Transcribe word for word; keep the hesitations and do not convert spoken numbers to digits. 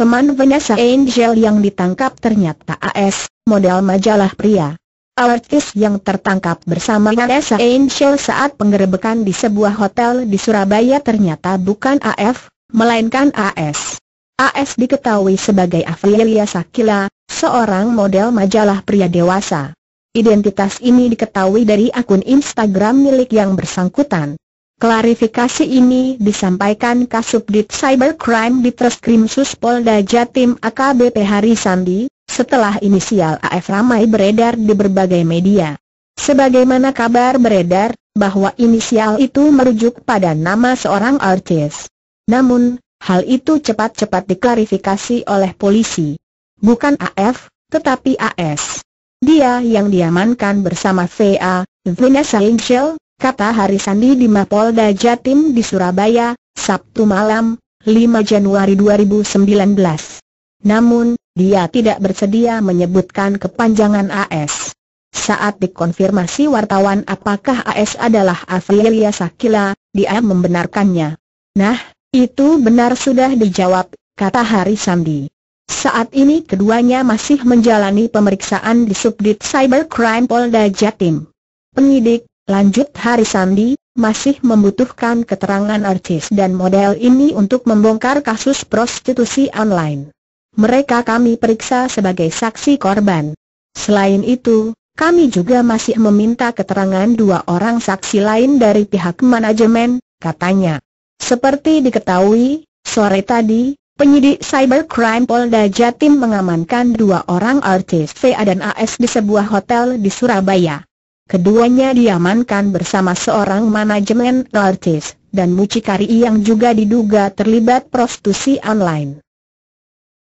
teman Vanessa Angel yang ditangkap ternyata A S, model majalah pria. Artis yang tertangkap bersama Vanessa Angel saat penggerebekan di sebuah hotel di Surabaya ternyata bukan A F, melainkan A S. A S diketahui sebagai Aflilia Sakila, seorang model majalah pria dewasa. Identitas ini diketahui dari akun Instagram milik yang bersangkutan. Klarifikasi ini disampaikan Kasubdit Cybercrime Ditreskrimsus Polda Jatim A K B P Hari Sandi, setelah inisial A F ramai beredar di berbagai media. Sebagaimana kabar beredar, bahwa inisial itu merujuk pada nama seorang artis. Namun, hal itu cepat-cepat diklarifikasi oleh polisi. Bukan A F, tetapi A S. Dia yang diamankan bersama V A, Vanessa Angel, kata Hari Sandi di Mapolda Jatim di Surabaya, Sabtu malam, lima Januari dua ribu sembilan belas. Namun, dia tidak bersedia menyebutkan kepanjangan A S. Saat dikonfirmasi wartawan apakah A S adalah Aflilia Sakila, dia membenarkannya. Nah, itu benar sudah dijawab, kata Hari Sandi. Saat ini keduanya masih menjalani pemeriksaan di Subdit Cybercrime Polda Jatim. Penyidik, lanjut Hari Sandi, masih membutuhkan keterangan artis dan model ini untuk membongkar kasus prostitusi online. Mereka kami periksa sebagai saksi korban. Selain itu, kami juga masih meminta keterangan dua orang saksi lain dari pihak manajemen, katanya. Seperti diketahui, sore tadi, penyidik Cybercrime Polda Jatim mengamankan dua orang artis V A dan A S di sebuah hotel di Surabaya. Keduanya diamankan bersama seorang manajemen artis dan mucikari yang juga diduga terlibat prostitusi online.